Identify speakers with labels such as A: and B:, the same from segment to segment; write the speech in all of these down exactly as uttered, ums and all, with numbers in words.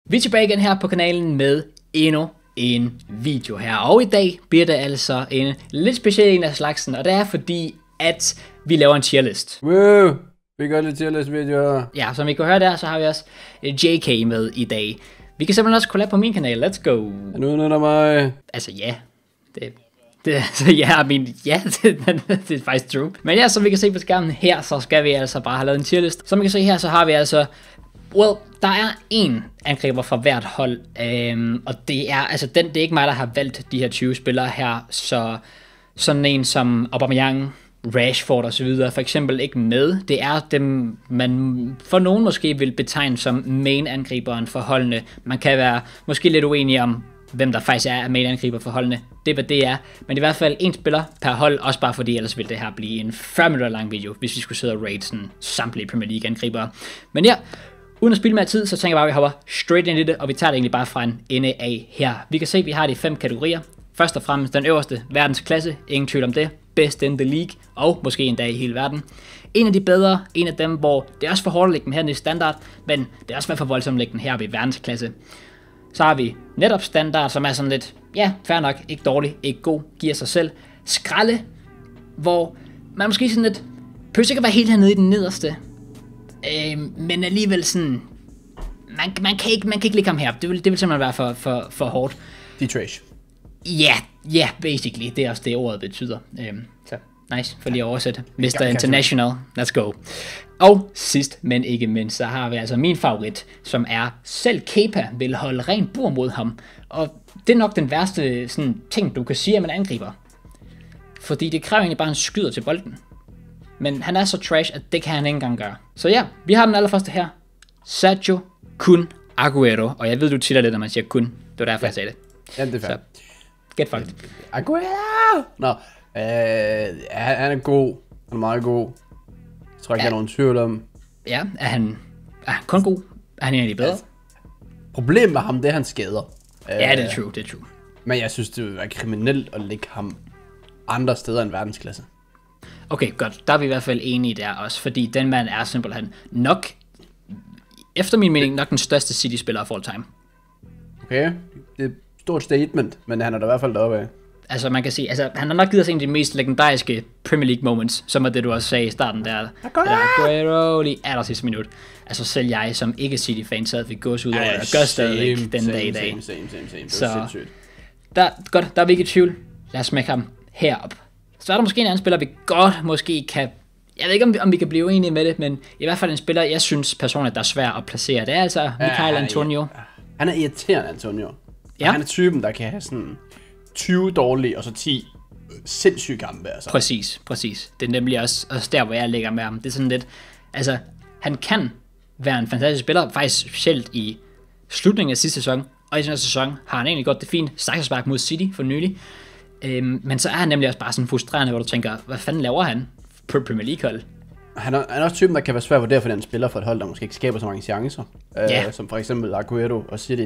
A: Vi er tilbage igen her på kanalen med endnu en video her, og i dag bliver det altså en lidt speciel en af slagsen, og det er fordi, at vi laver en tierlist.
B: Woo! Vi gør lidt tierlist videoer.
A: Ja, som I kan høre der, så har vi også J K med i dag. Vi kan simpelthen også collab på min kanal, let's go!
B: Han udnytter mig.
A: Altså ja, det, det altså ja, I mean, ja, det, det er faktisk true. Men ja, som vi kan se på skærmen her, så skal vi altså bare have lavet en tierlist. Som vi kan se her, så har vi altså, well, der er en angriber fra hvert hold, øhm, og det er, altså den, det er ikke mig, der har valgt de her tyve spillere her, så sådan en som Aubameyang, Rashford og så videre, for eksempel ikke med. Det er dem, man for nogen måske vil betegne som main-angriberen for holdene. Man kan være måske lidt uenig om, hvem der faktisk er main-angriber for holdene. Det er, hvad det er. Men i hvert fald en spiller per hold, også bare fordi ellers ville det her blive en fyrre minutter lang video, hvis vi skulle sidde og rate sådan samtlige Premier League-angribere. Men ja, uden at spille mere tid, så tænker jeg bare, at vi hopper straight ind i det, og vi tager det egentlig bare fra en ende af her. Vi kan se, at vi har de fem kategorier. Først og fremmest den øverste, verdensklasse, ingen tvivl om det. Best in the league, og måske endda i hele verden. En af de bedre, en af dem, hvor det er også for hårdt at lægge dem her i standard, men det er også for voldsomt at lægge den her i verdensklasse. Så har vi netop standard, som er sådan lidt, ja, fair nok, ikke dårlig, ikke god, giver sig selv. Skralde, hvor man måske sådan lidt, behøver ikke at være helt hernede i den nederste, øh, men alligevel sådan, man, man, kan ikke, man kan ikke ligge ham her, det vil, det vil simpelthen være for, for, for hårdt.
B: De er trash.
A: Ja, yeah, ja, yeah, basically. Det er også det, ordet betyder. Um, så nice, for lige at oversætte. mister International, let's go. Og sidst, men ikke mindst, så har vi altså min favorit, som er selv Kepa vil holde rent bord mod ham. Og det er nok den værste sådan, ting, du kan sige om en angriber. Fordi det kræver egentlig bare, en skyder til bolden. Men han er så trash, at det kan han ikke engang gøre. Så ja, vi har den allerførste her. Sergio Kun Aguero. Og jeg ved, du titter lidt, når man siger kun. Det var derfor, ja. jeg sagde det.
B: Ja, det er fair.
A: Get fucked.
B: Aguero! Nå, øh, han er god. Han er meget god. Jeg tror ikke, ja. jeg har nogen tvivl om.
A: Ja, er han, er han kun god? Er han egentlig bedre?
B: Altså, problemet med ham, det er, han skader.
A: Ja, det er true, det er true.
B: Men jeg synes, det vil være kriminelt at lægge ham andre steder end verdensklasse.
A: Okay, godt. Der er vi i hvert fald enige der også, fordi den mand er simpelthen nok, efter min mening, nok den største City-spiller of all time.
B: Okay, det er et stort statement, men han er da i hvert fald deroppe af.
A: Altså man kan sige, altså han har nok givet os en af de mest legendariske Premier League moments, som er det du også sagde i starten der. Aguero lige aller sidste minut. Altså selv jeg som ikke City-fan sad fik gås ud over det, og gør stadigvæk den dag i dag.
B: Same, same, same, same. Det
A: så
B: sindssygt.
A: Der, godt, der er vi ikke i tvivl. Lad os smække ham herop. Så er der måske en anden spiller, vi godt måske kan, jeg ved ikke om vi, om vi kan blive enige med det, men i hvert fald en spiller, jeg synes personligt, der er svær at placere. Det er altså Michail ja, Antonio.
B: Ja. Han er irriterende, Antonio.
A: Ja.
B: Han er typen, der kan have sådan tyve dårlige, og så ti sindssyge kampe. Altså.
A: Præcis, præcis. Det er nemlig også, også der, hvor jeg ligger med ham. Det er sådan lidt, altså, han kan være en fantastisk spiller, faktisk specielt i slutningen af sidste sæson, og i den her sæson har han egentlig gjort det fint. Stakkerspark mod City for nylig. Øhm, men så er han nemlig også bare sådan frustrerende, hvor du tænker, hvad fanden laver han på Premier League-hold?
B: Han er, han er også typen, der kan være svær at vurdere, fordi han spiller for et hold, der måske ikke skaber så mange chancer.
A: Ja.
B: Øh, som for eksempel Aguero og City.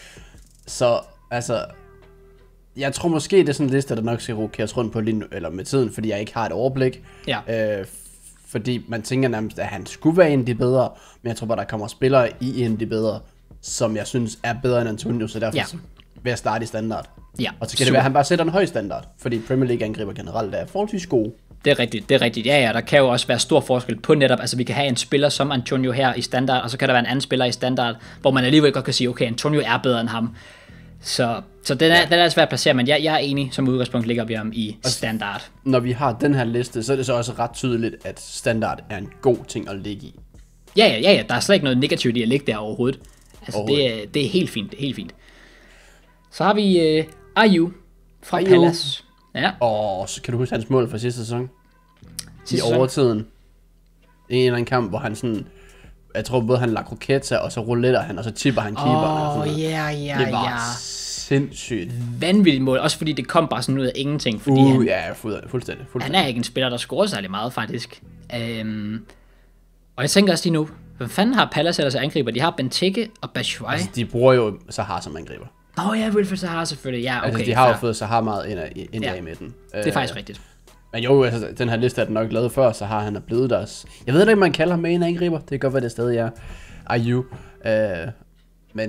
B: Så altså, jeg tror måske, det er sådan en liste, der nok skal rokeres rundt på lige nu, eller med tiden, fordi jeg ikke har et overblik.
A: Ja.
B: Øh, fordi man tænker nærmest, at han skulle være en af de bedre, men jeg tror bare, der kommer spillere i en af de bedre, som jeg synes er bedre end Antonio, så derfor ja. vil jeg starte i standard.
A: Ja,
B: og så kan super. det være, at han bare sætter en høj standard, fordi Premier League angriber generelt er forholdsvis gode.
A: Det er rigtigt, det er rigtigt. Ja, ja, der kan jo også være stor forskel på netop, altså vi kan have en spiller som Antonio her i standard, og så kan der være en anden spiller i standard, hvor man alligevel godt kan sige, okay, Antonio er bedre end ham. Så, så den er, ja. den er svært at placere, men jeg, jeg er enig, som udgangspunkt ligger vi ham i standard.
B: Når vi har den her liste, så er det så også ret tydeligt, at standard er en god ting at ligge i.
A: Ja, ja, ja, ja. Der er slet ikke noget negativt i at ligge der overhovedet. Altså, overhovedet. Det, er, det er helt fint, det er helt fint. Så har vi uh, Ayew fra Ayew. Palace. Ja.
B: Og så kan du huske hans mål fra sidste sæson?
A: Sidste
B: I overtiden. I en eller anden kamp, hvor han sådan, jeg tror både han lader kroketta, og så rouletter han, og så tipper han keeperen.
A: Åh, ja, ja,
B: det var
A: ja.
B: sindssygt.
A: Vanvittigt mål, også fordi det kom bare sådan ud af ingenting. Fordi
B: uh,
A: han,
B: ja, fuldstændig, fuldstændig.
A: Han er ikke en spiller, der scorer særlig meget, faktisk. Um, og jeg tænker også lige nu, hvad fanden har Palace ellers angriber? De har Benteke og Batshuayi.
B: Altså, de bruger jo Zaha som angriber.
A: Åh oh, ja, Wilfried Zaha selvfølgelig. Ja, okay.
B: Altså, de har jo fået Zaha meget ind, ind ja. i midten.
A: Det er faktisk rigtigt.
B: Men jo, altså, den her liste er den nok lavet før, så har han er blevet deres. Jeg ved ikke, om man kalder ham med en angriber. Det kan godt være, det stadig er Ayew. Øh, men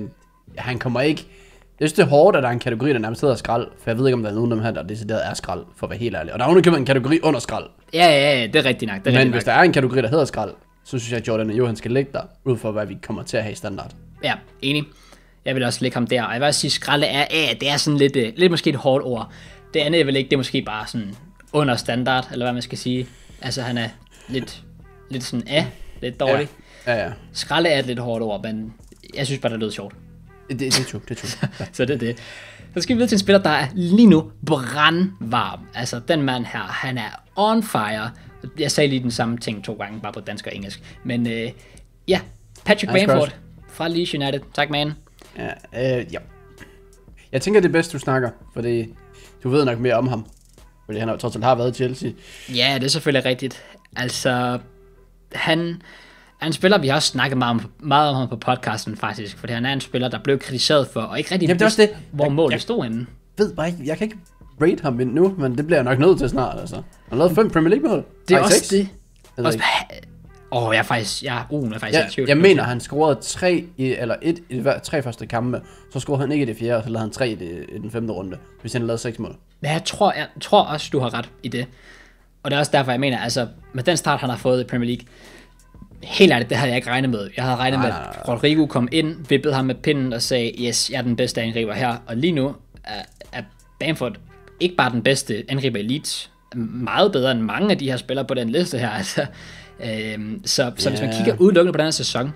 B: han kommer ikke... Jeg synes, det er hårdt, at der er en kategori, der nærmest hedder skrald, for jeg ved ikke, om der er nogen af dem her, der decideret er skrald, for at være helt ærlig. Og der er jo en kategori under skrald.
A: Ja, ja, ja, det er rigtigt nok. Det er
B: Men
A: rigtigt
B: hvis
A: nok.
B: der er en kategori, der hedder skrald, så synes jeg, at Jordan Ayew, han skal ligge der, ud for hvad vi kommer til at have i standard.
A: Ja, enig. Jeg vil også lægge ham der. Og jeg vil også sige, skralde er, ja, det er sådan lidt, lidt måske et hårdt ord. Det andet jeg vil ikke, det er måske bare sådan under standard, eller hvad man skal sige. Altså han er lidt, lidt sådan, ja, lidt dårlig.
B: Ja, ja, ja.
A: Skralde er et lidt hårdt ord, men jeg synes bare, det lyder sjovt.
B: Det, det er true, det er true. Ja.
A: Så det er det. Så skal vi videre til en spiller, der er lige nu brandvarm. Altså den mand her, han er on fire. Jeg sagde lige den samme ting to gange, bare på dansk og engelsk. Men øh, ja, Patrick
B: Nice
A: Bamford
B: cross.
A: fra Leeds United. Tak, man.
B: Ja, øh, ja. Jeg tænker, det er bedst, du snakker, fordi du ved nok mere om ham. Fordi han har, trods alt har været i Chelsea.
A: Ja, det er selvfølgelig rigtigt. Altså, han er en spiller, vi har også snakket meget om, meget om ham på podcasten faktisk, fordi han er en spiller, der blev kritiseret for, og ikke rigtig
B: Jamen, det er også
A: vidste,
B: det.
A: hvor
B: Jeg-
A: målet
B: jeg-
A: stod henne.
B: Ved bare ikke, jeg kan ikke rate ham endnu, men det bliver jeg nok nødt til snart, altså. Han har lavet fem Premier League mål.
A: Det er
B: Nej,
A: også
B: seks.
A: det.
B: Jeg ved
A: Også,
B: ikke.
A: åh, jeg er faktisk, jeg, uh, jeg er faktisk
B: Jeg,
A: i tvivl.
B: jeg mener, han scorede tre i, eller et i de hver- tre første kampe, så scorede han ikke i det fjerde, og så lavede han tre i, det, i den femte runde, hvis han lavede seks mål.
A: Men jeg tror, jeg tror også, du har ret i det. Og det er også derfor, jeg mener, altså, med den start, han har fået i Premier League, helt ærligt, det havde jeg ikke regnet med. Jeg havde regnet
B: Nej,
A: med,
B: nej,
A: at Rodrigo kom ind, vippede ham med pinden og sagde, yes, jeg er den bedste angriber her. Og lige nu er, er Bamford ikke bare den bedste angriber i Leeds, meget bedre end mange af de her spillere på den liste her. Altså, øhm, så så hvis man
B: Ja.
A: kigger udelukkende på den her sæson,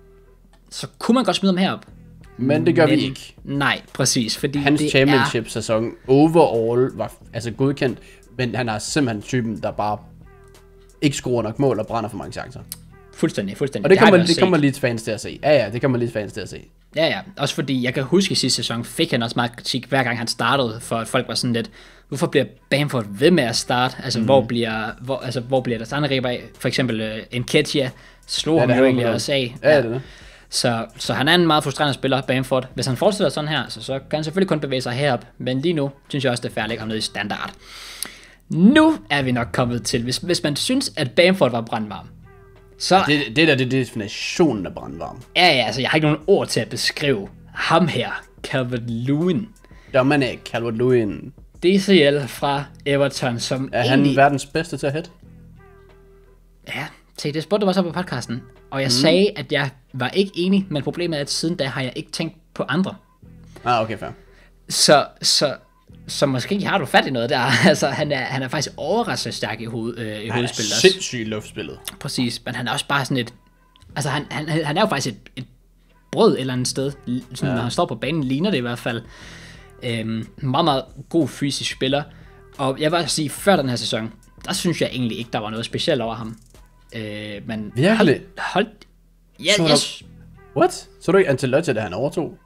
A: så kunne man godt smide ham herop.
B: Men det gør
A: Men
B: vi ikke.
A: Nej, præcis, fordi
B: Hans
A: det
B: championship-sæson overall var altså godkendt, men han er simpelthen typen, der bare ikke scorer nok mål og brænder for mange chancer.
A: er fuldstændig, fuldstændig.
B: Og det,
A: har
B: kommer,
A: vi også
B: det
A: set.
B: kommer Leeds fans til at se. Ja, ja, det kommer Leeds fans til at se.
A: Ja, ja. Også fordi, jeg kan huske i sidste sæson, fik han også meget kritik, hver gang han startede, for at folk var sådan lidt, hvorfor bliver Bamford ved med at starte? Altså, mm. hvor bliver, hvor, altså, hvor bliver der andre riber af? For eksempel uh, Nketiah slog
B: Ja,
A: ham
B: det
A: jo
B: har
A: egentlig
B: han
A: også af.
B: Ja, ja, det er det.
A: Så, så han er en meget frustrerende spiller, Bamford. Hvis han fortsætter sådan her, så, så kan han selvfølgelig kun bevæge sig herop. Men lige nu, synes jeg også, det er fair at lægge ham ned i standard. Nu er vi nok kommet til, hvis, hvis man synes, at Bamford var brandvarm, så
B: Det, det der, det er definitionen af brandvarm.
A: ja, ja, altså, jeg har ikke nogen ord til at beskrive ham her, Calvert-Lewin.
B: Dommeren af Calvert-Lewin.
A: D C L fra Everton, som
B: Er han
A: egentlig...
B: verdens bedste til at hætte?
A: Ja, se, det spurgte du også på podcasten. Og jeg mm. sagde, at jeg var ikke enig, men problemet er, at siden da har jeg ikke tænkt på andre.
B: Ah, okay, fair.
A: Så, så, så måske har du fat i noget der. Altså, han er, han er faktisk overraskende stærk i, hoved, øh, i
B: Han er
A: hovedspillet også.
B: sindssygt i luftspillet.
A: Præcis, men han er også bare sådan et... Altså, han, han, han er jo faktisk et, et brød et eller andet sted. Sådan, ja. Når han står på banen, ligner det i hvert fald. Øhm, meget, meget god fysisk spiller. Og jeg vil også sige, før den her sæson, der synes jeg egentlig ikke, der var noget specielt over ham. Øh, men
B: Virkelig?
A: Hold, hold, ja,
B: Så
A: jeg,
B: der- What? Så du ikke Ancelotti, da han overtog?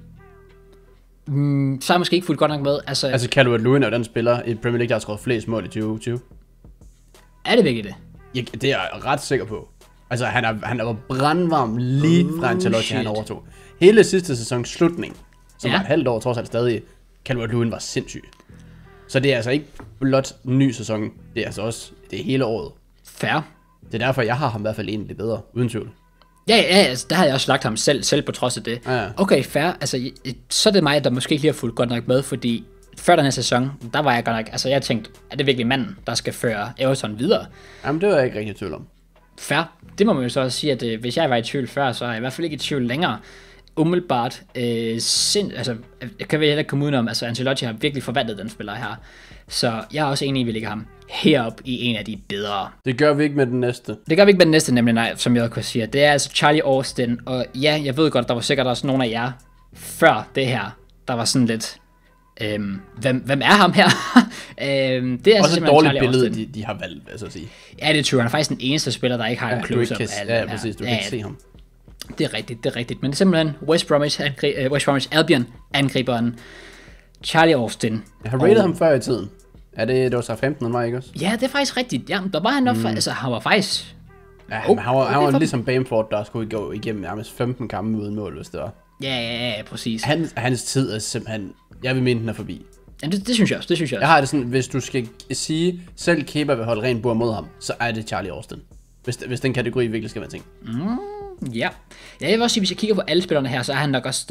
A: mm, så er jeg måske ikke fuldt godt nok med. Altså, altså
B: Altså, Calvert-Lewin er jo den spiller i Premier League, der har skåret flest mål i tyve tyve.
A: er det virkelig det?
B: Ja, det er jeg ret sikker på. Altså, han er, han er brandvarm lige fra Ancelotti,
A: shit.
B: han overtog. Hele sidste sæsons slutning, som
A: Ja.
B: var et halvt år trods alt stadig, Calvert-Lewin var sindssyg. Så det er altså ikke blot en ny sæson, det er altså også det er hele året.
A: Fair.
B: Det er derfor, jeg har ham i hvert fald en lidt bedre, uden tvivl.
A: Ja, ja, altså, der havde jeg også lagt ham selv, selv på trods af det.
B: Ja.
A: Okay, fair. Altså, i- så er det mig, der måske ikke lige har fulgt godt nok med, fordi før den her sæson, der var jeg godt nok, altså jeg tænkte, er det virkelig manden, der skal føre Everton videre?
B: Jamen, det var jeg ikke rigtig i tvivl om.
A: Fair. Det må man jo så også sige, at øh, hvis jeg var i tvivl før, så er jeg i hvert fald ikke i tvivl længere. Umiddelbart, øh, sind, altså, jeg kan vel heller ikke komme udenom, altså Ancelotti har virkelig forvandlet den spiller her. Så jeg er også enig i, at vi lægger ham herop i en af de bedre.
B: Det gør vi ikke med den næste.
A: Det gør vi ikke med den næste, nemlig nej, som jeg også kunne sige. Det er altså Charlie Austin, og ja, jeg ved godt, der var sikkert også nogle af jer før det her, der var sådan lidt, øhm, hvem, hvem er ham her? øhm, det er altså
B: Også et
A: simpelthen
B: dårligt
A: Charlie
B: billede,
A: Austin.
B: de, de har valgt, vil jeg så sige.
A: Ja, det er true. Han er faktisk den eneste spiller, der ikke har
B: Ja,
A: en
B: du ikke
A: close-up
B: kan,
A: af
B: ja,
A: den her.
B: præcis, du kan
A: Ja,
B: ikke se ham.
A: det er rigtigt, det er rigtigt. Men det er simpelthen West Bromwich, angri- uh, West Bromwich Albion angriberen Charlie Austin.
B: Jeg har rated ham før i tiden. Er det, det var så femten, han var, ikke også?
A: Ja, det er faktisk rigtigt. Ja, der var han nok, mm. altså han var faktisk...
B: Ja,
A: Oh,
B: men han var, han
A: okay,
B: var
A: for-
B: ligesom Bamford, der skulle gå igennem nærmest femten kampe uden mål, hvis det var.
A: Ja, ja, ja, præcis.
B: Han, hans tid er simpelthen... Jeg vil mene, den er forbi.
A: Jamen, det, det synes jeg også, det synes jeg også.
B: Jeg har det sådan, hvis du skal sige, selv Kepa vil holde rent bord mod ham, så er det Charlie Austin. Hvis, hvis den kategori virkelig skal være ting.
A: Ja. Ja, jeg vil også sige, hvis jeg kigger på alle spillerne her, så er han nok også den,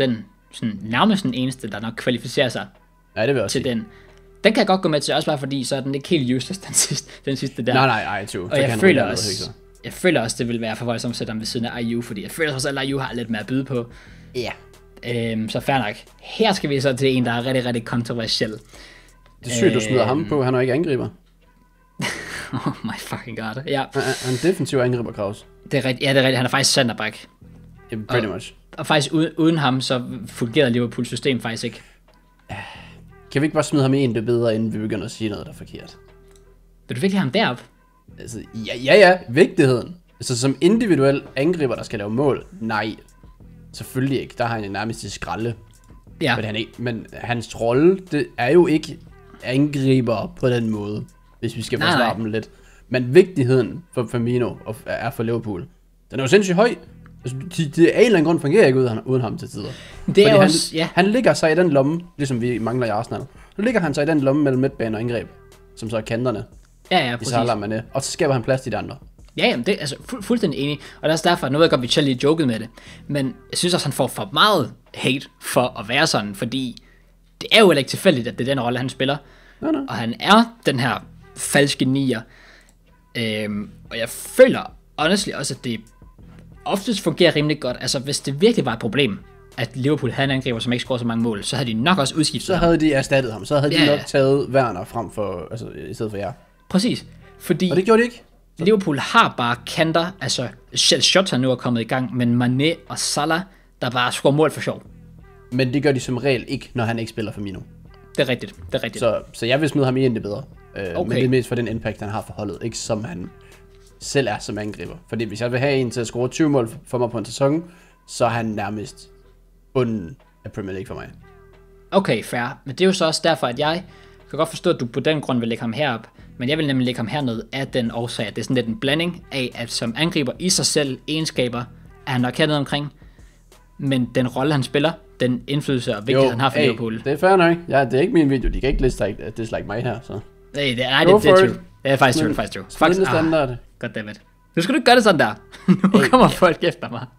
A: sådan, nærmest den eneste, der nok kvalificerer sig
B: Ja, det vil jeg også
A: til
B: sige.
A: den. Den kan jeg godt gå med til, også bare fordi, så er den ikke helt useless, den sidste, den sidste der.
B: Nej, nej, nej, too.
A: Og jeg føler, også, jeg føler også, det vil være for voldsomt at sætte ham ved siden af I U, fordi jeg føler også, at I U har lidt mere at byde på.
B: Ja.
A: Øhm, så fair nok. Her skal vi så til en, der er rigtig, rigtig kontroversiel.
B: Det er sygt, du smider ham på, han er ikke angriber.
A: Oh my fucking god, ja.
B: Han er en defensiv angriber, Kraus.
A: Det er rigtigt, ja, det er rigtigt, han er faktisk centerback.
B: Yeah, pretty
A: og,
B: much.
A: Og faktisk uden, uden ham, så fungerede Liverpools system faktisk ikke.
B: Kan vi ikke bare smide ham i en, det er bedre, inden vi begynder at sige noget, der er forkert?
A: Vil du virkelig have ham derop?
B: Altså, ja, ja, ja, vigtigheden. Altså, som individuel angriber, der skal lave mål, nej. Selvfølgelig ikke, der har han jo nærmest i skralde.
A: Ja.
B: Men, han ikke, men hans rolle, det er jo ikke angriber på den måde, hvis vi skal
A: Nej,
B: forsvare
A: nej.
B: dem lidt. Men vigtigheden for Firmino og er for Liverpool, den er jo sindssygt høj. Altså, det de, af en eller anden grund fungerer ikke uden, uden ham til tider.
A: Det er
B: Fordi
A: også,
B: han,
A: ja.
B: han ligger sig i den lomme, ligesom vi mangler i Arsenal. Så ligger han sig i den lomme mellem midtbane og angreb, som så er kanterne
A: Ja, ja,
B: i
A: præcis.
B: Salah Mané. Og så skaber han plads til de andre.
A: Ja, jamen det er altså fu- fuldstændig enig. Og det er også derfor, nu ved jeg godt, vi selv lige joket med det. Men jeg synes også, han får for meget hate for at være sådan, fordi det er jo heller ikke tilfældigt, at det er den rolle, han spiller.
B: Nej, nej.
A: Og han er den her falske nier. Øhm, og jeg føler honestly også, at det oftest fungerer rimelig godt. Altså, hvis det virkelig var et problem, at Liverpool havde en angriber, som ikke scorer så mange mål, så havde de nok også udskiftet
B: Så
A: ham.
B: havde de erstattet ham. Så havde
A: Ja,
B: de
A: ja.
B: nok taget Werner frem for, altså, i stedet for jer.
A: Præcis. Fordi
B: Og det gjorde de ikke.
A: Liverpool har bare kanter, altså selv Shota nu er kommet i gang, men Mané og Salah, der bare scorer mål for sjov.
B: Men det gør de som regel ikke, når han ikke spiller for Mino.
A: Det er rigtigt, det er rigtigt.
B: Så, så jeg vil smide ham i en, det bedre. Øh,
A: Okay.
B: Men det er mest for den impact, han har for holdet. Ikke som han selv er som angriber. Fordi hvis jeg vil have en til at score tyve mål for mig på en sæson, så er han nærmest bunden af Premier League for mig.
A: Okay, fair. Men det er jo så også derfor, at jeg kan godt forstå, at du på den grund vil lægge ham herop. Men jeg vil nemlig lægge ham herned af den årsag, at det er sådan lidt en blanding af, at som angriber i sig selv egenskaber, er han nok hernede omkring. Men den rolle, han spiller, den indflydelse og vigtighed, han har for
B: hey,
A: Liverpool.
B: det er fair nok. Ja, det er ikke min video. De kan ikke dislike, dislike mig her. Så.
A: Nej, det, nej,
B: Go
A: det, det er
B: for
A: true.
B: it.
A: Det er faktisk true,
B: Men-
A: faktisk true.
B: Smid den standard.
A: Goddammit. Nu skal du ikke gøre det sådan der. Nu kommer folk efter mig.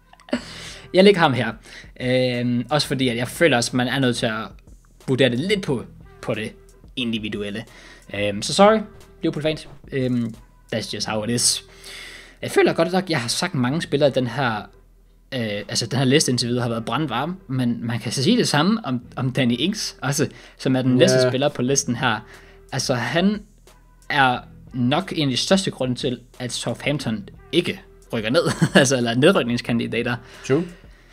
A: Jeg lægger ham her. Øhm, også fordi, at jeg føler også, at man er nødt til at vurdere det lidt på, på det individuelle. Øhm, så sorry, Liverpool fans. Øhm, that's just how it is. Jeg føler godt nok, jeg har sagt mange spillere i den her, øh, altså den her liste indtil videre har været brandvarme, men man kan så sige det samme om, om Danny Ings, også, som er den næste
B: Ja.
A: spiller på listen her. Altså han er nok en af de største grunde til, at Southampton ikke rykker ned, altså eller er nedrykningskandidater.
B: True.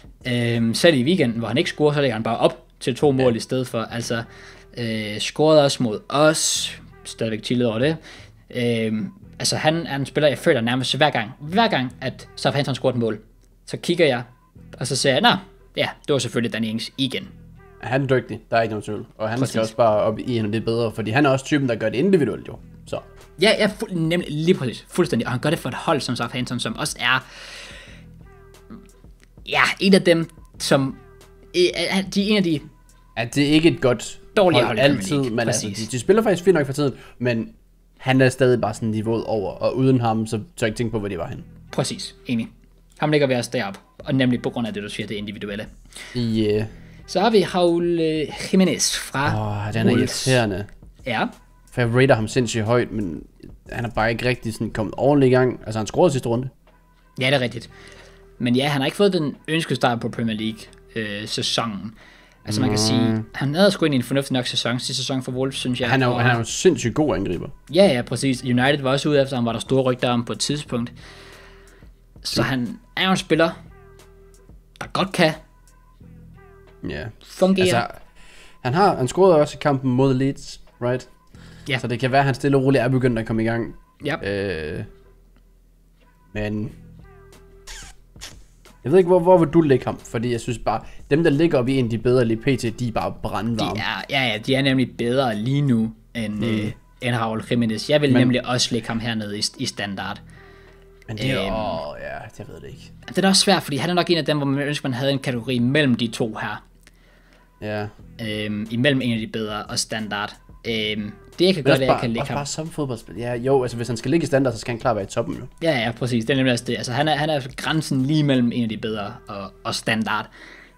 A: Øhm, selv i weekenden, hvor han ikke scorer, så lægger han bare op til to mål ja. i stedet for. Altså, øh, scorede også mod os, stadigvæk chillet over det. Øhm, altså, han er en spiller, jeg føler nærmest hver gang, hver gang, at Southampton scorer et mål, så kigger jeg, og så siger jeg, nå, ja, det var selvfølgelig Danny Ings igen.
B: Han er dygtig, der er ikke nogen tvivl. Og han
A: Præcis.
B: skal også bare op i en af det bedre, fordi han er også typen, der gør det individuelt jo. Så.
A: Ja, ja, fuld, nemlig lige præcis, fuldstændig, og han gør det for et hold som Southampton, som også er, ja, en af dem, som, øh, de er en af de
B: At det er ikke et godt
A: dårlige hold i Premier
B: altid,
A: League,
B: men altså,
A: præcis.
B: de, de spiller faktisk fint nok for tiden, men han er stadig bare sådan niveauet over, og uden ham, så tør jeg ikke tænke på, hvor de var henne.
A: Præcis, enig. Ham lægger vi også derop, og nemlig på grund af det, du siger, det individuelle.
B: Yeah.
A: Så har vi Raul øh, Jimenez fra
B: Åh, oh, den er
A: Wolves.
B: irriterende.
A: Ja,
B: For jeg rater ham sindssygt højt, men han er bare ikke rigtig sådan kommet ordentligt i gang. Altså, han scorede sidste runde.
A: ja, det er rigtigt. Men ja, han har ikke fået den ønskede start på Premier League-sæsonen. altså man kan sige, han havde sgu egentlig en fornuftig nok sæson sidste sæson for Wolves, synes jeg.
B: Han er jo,
A: og,
B: han er jo sindssygt god angriber.
A: Ja, ja, præcis. United var også ude efter ham, var der store rygter om på et tidspunkt. Så han er jo en spiller, der godt kan
B: Ja.
A: fungere.
B: Altså, han har, han scorede også i kampen mod Leeds, right?
A: Ja.
B: Så det kan være, at han stille og roligt er begyndt at komme i gang.
A: ja.
B: Øh, men jeg ved ikke, hvor, hvor vil du lægge ham? Fordi jeg synes bare, dem der ligger op i en af de bedre lige pt, de er bare brandvarme.
A: De er, ja, ja, de er nemlig bedre lige nu end, mm. øh, end Raul Jimenez. Jeg vil Men, nemlig også lægge ham hernede i, i standard.
B: Men det er,
A: Øhm.
B: åh, ja, jeg ved det ikke.
A: Det er også svært, fordi han er nok en af dem, hvor man ønsker, man havde en kategori mellem de to her.
B: Ja.
A: Øhm, imellem en af de bedre og standard. Øhm, det jeg kan gøre,
B: Også
A: det er, at jeg
B: bare,
A: kan lægge
B: også
A: ham.
B: bare som fodboldspil. Ja, jo, altså hvis han skal ligge i standard, så skal han klart være i toppen jo.
A: Ja, ja, præcis. Det er nemlig også det. Altså, han er, han er grænsen lige mellem en af de bedre og, og standard.